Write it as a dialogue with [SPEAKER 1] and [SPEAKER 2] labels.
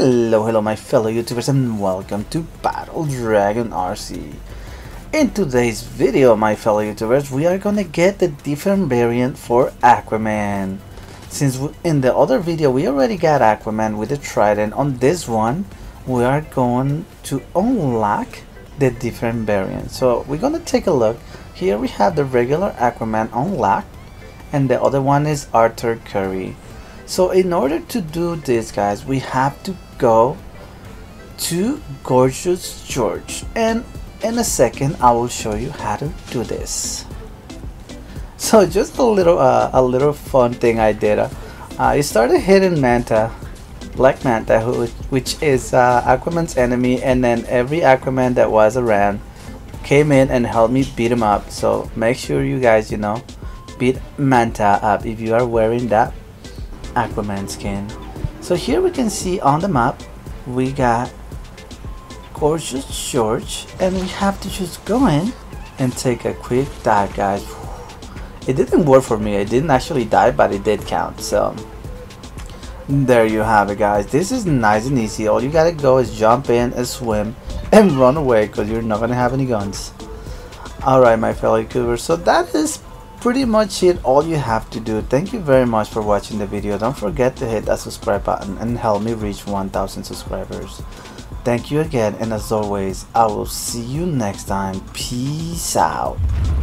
[SPEAKER 1] Hello my fellow YouTubers and welcome to Battle Dragon RC. In today's video my fellow YouTubers, we are gonna get the different variant for Aquaman. Since in the other video we already got Aquaman with the Trident, on this one we are going to unlock the different variants. So we're gonna take a look. Here we have the regular Aquaman unlocked and the other one is Arthur Curry. So in order to do this, guys, we have to go to Gorgeous George, and in a second I will show you how to do this. So just a little fun thing I did. I started hitting Manta, Black Manta, which is Aquaman's enemy, and then every Aquaman that was around came in and helped me beat him up. So make sure you guys, beat Manta up if you are wearing that Aquaman skin. So here we can see on the map we got Gorgeous George, and we have to just go in and take a quick dive, guys. It didn't work for me. I didn't actually dive, but it did count. So there you have it, guys. This is nice and easy. All you gotta go is jump in and swim and run away, because you're not gonna have any guns. Alright my fellow YouTubers, so that is pretty much it. All you have to do. Thank you very much for watching the video. Don't forget to hit that subscribe button and help me reach 1,000 subscribers. Thank you again, and as always I will see you next time. Peace out.